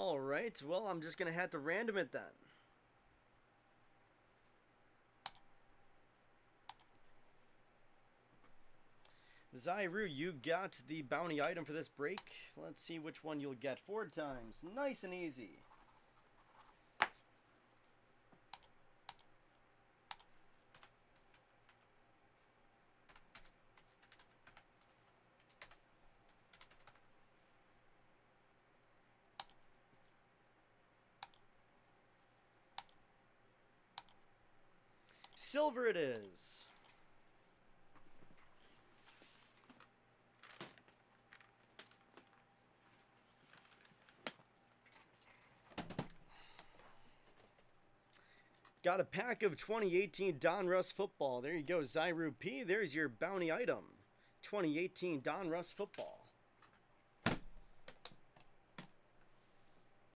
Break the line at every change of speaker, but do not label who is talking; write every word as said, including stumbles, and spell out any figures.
All right, well, I'm just going to have to random it then. Zyru, you got the bounty item for this break. Let's see which one you'll get. Four times. Nice and easy. Silver it is. Got a pack of twenty eighteen Donruss football. There you go, Zyru P. There's your bounty item. twenty eighteen Donruss football.